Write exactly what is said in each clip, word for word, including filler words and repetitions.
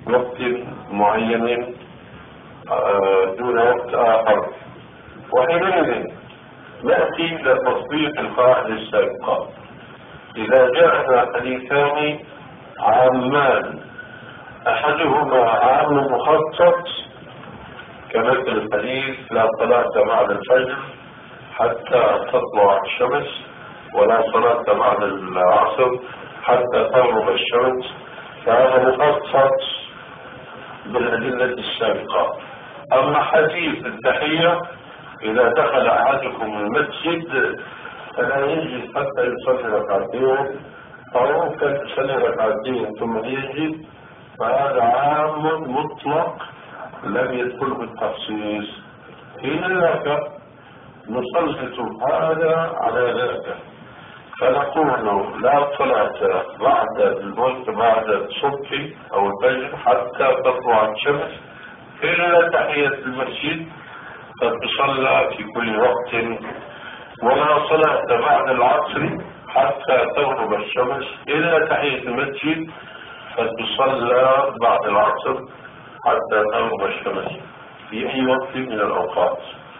وقت معين دون وقت آخر، وحينئذ نأتي إلى تطبيق القاعدة السابقة. إذا جاءنا حديثان عامان أحدهما عام مخصص كمثل الحديث لا صلاة بعد الفجر حتى تطلع الشمس ولا صلاة بعد العصر حتى تغرب الشمس، فهذا مخصص بالأدلة السابقة. أما حديث التحية إذا دخل أحدكم المسجد فلا يجلس حتى يصلي ركعتين أو ممكن يصلي ركعتين ثم يجلس، فهذا عام مطلق لم يدخل بالتخصيص. حين ذاك نسلط هذا على ذاك فنقول لا صلاة بعد الموت بعد الصبح أو الفجر حتى تطلع الشمس إلا تحية المسجد قد تصلى في كل وقت، ولا صلاة بعد العصر حتى تغرب الشمس إلا تحية المسجد قد تصلى بعد العصر حتى تغرب الشمس في أي وقت من الأوقات.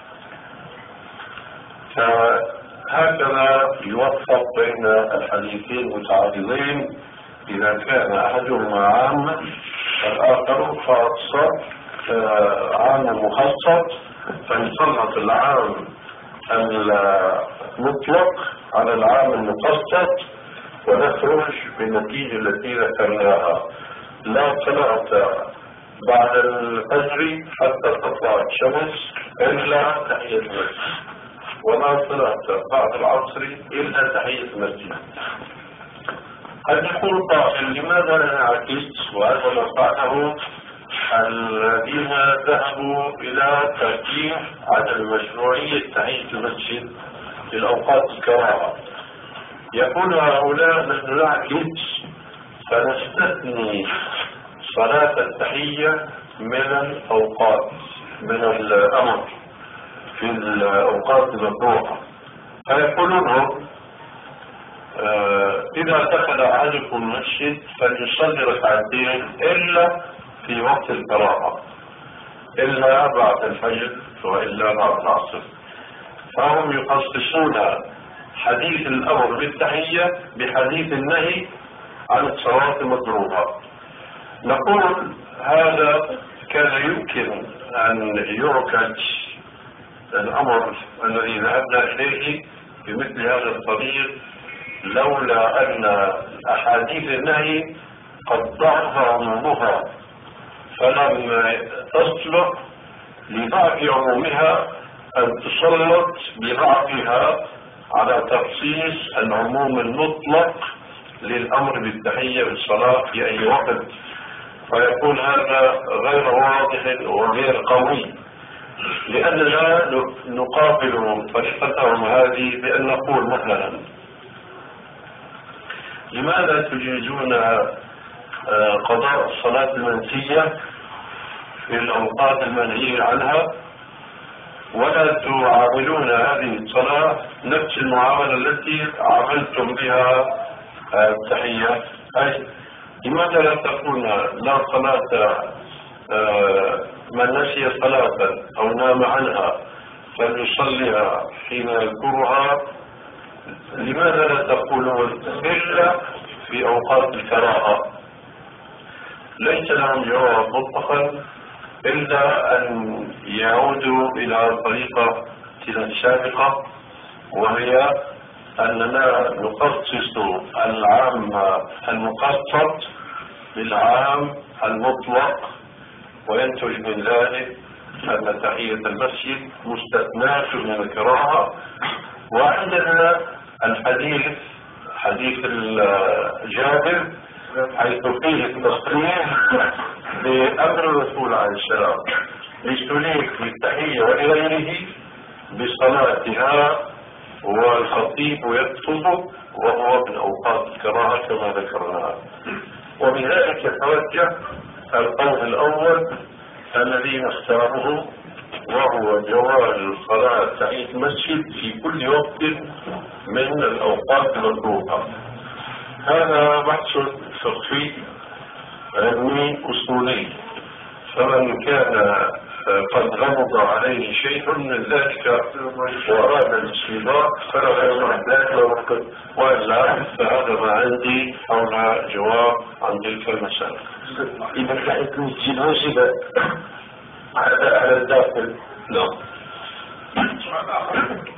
فهكذا يوفق بين الحديثين متعارضين إذا كان أحدهما عاما والآخر خاصة، عام مخصص، فنسلط العام المطلق على العام المخصص ونخرج بالنتيجة التي ذكرناها: لا صلاة بعد الفجر حتى تطلع الشمس إلا تحية المسجد، ولا صلاة بعد العصر إلا تحية المسجد. قد يقول قائل: لماذا لا نعكس؟ وهذا ما فعله الذين ذهبوا إلى ترجيح عدم مشروعية تحية المسجد في الأوقات الكراهة. يقول هؤلاء: نحن نعكس فنستثني صلاة التحية من الأوقات من الأمر في الأوقات المكروهة، فيقولون آه إذا دخل أحدكم المسجد فليصلي ركعتين إلا في وقت الكراهة، إلا بعد الفجر وإلا بعد العصر. فهم يخصصون حديث الأمر بالتحية بحديث النهي عن الصلاة المكروهة. نقول هذا كان يمكن أن يعكس الأمر الذي ذهبنا إليه بمثل هذا الطريق لولا أن أحاديث النهي قد ضعف عمومها فلم تصلح لضعف عمومها أن تسلط بضعفها على تخصيص العموم المطلق للأمر بالتحية بالصلاة في أي وقت، فيكون هذا غير واضح وغير قوي، لأننا نقابل طريقتهم هذه بأن نقول مثلا: لماذا تجيزون قضاء الصلاة المنسية في الأوقات المنهي عنها ولا تعاملون هذه الصلاة نفس المعاملة التي عملتم بها التحية؟ أي لماذا لا تكون لا صلاة من نسي صلاة أو نام عنها فليصليها حين يذكرها؟ لماذا لا تقولون إلا في أوقات الكراهة؟ ليس لهم جواب مطلقا إلا أن يعودوا إلى الطريقة السابقة، وهي أننا نخصص العام المخصص بالعام المطلق، وينتج من ذلك أن تحية المسجد مستثناة من الكراهة. وعندنا الحديث حديث جابر حيث فيه التصريح بأمر الرسول عليه السلام للسلوك بالتحية ولغيره بصلاتها والخطيب يكتب وهو من أوقات الكراهة كما ذكرنا. وبذلك يتوجه القول الأول الذي نختاره، وهو جواز صلاة تحية المسجد في كل وقت من الأوقات المطلوبة. هذا بحث فقهي علمي أصولي، فمن كان قد غمض عليه شيء من ذلك وأراد الاستنباط فلا غير عن ذلك، وإلا فهذا ما عندي حول جواب عن تلك المسألة. إذا كانت المسجد واجبة على الداخل. نعم.